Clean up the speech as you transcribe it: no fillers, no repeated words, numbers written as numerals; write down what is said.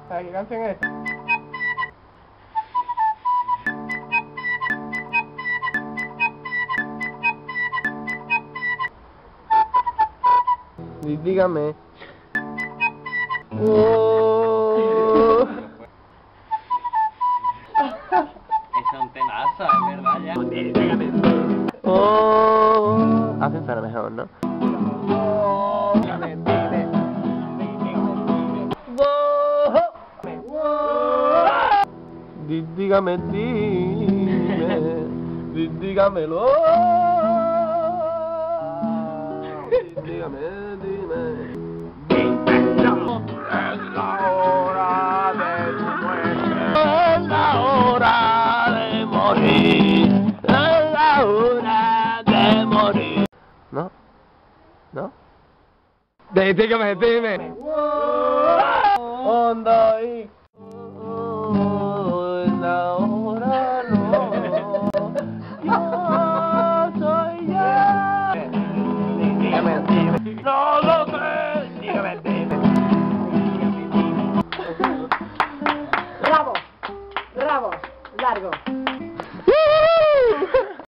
¿Qué canción es? Dígame. Oh. Es un temazo, es verdad ya. Oh. Hacen suena mejor, ¿no? Dígame, dígamelo. Dígame, dime. Es la hora de tu muerte. Es la hora de morir. Es la hora de morir. ¿No? ¿No? Dígame, dime. Onda y... Es la hora, no. Yo soy ya. Dígame, dime. No, no.